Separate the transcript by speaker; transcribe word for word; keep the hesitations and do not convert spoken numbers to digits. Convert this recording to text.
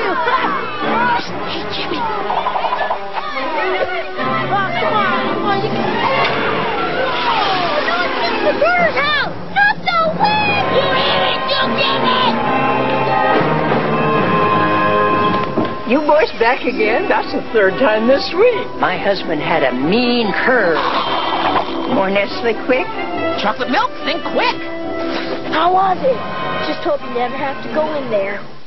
Speaker 1: Hey, Jimmy. Oh, come on, come on. You can... Oh, no, it's Mister Burger's house. Not the wind. You hit it, you get it.
Speaker 2: You boys back again? That's the third time this week.
Speaker 3: My husband had a mean curve. More Nestle Quik?
Speaker 1: Chocolate milk? Think Quik.
Speaker 4: How was it? Just hope you never have to go in there.